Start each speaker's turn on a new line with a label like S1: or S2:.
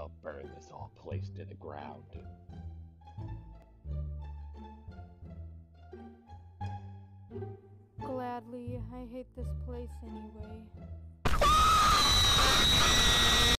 S1: help burn this whole place to the ground.
S2: Gladly, I hate this place anyway.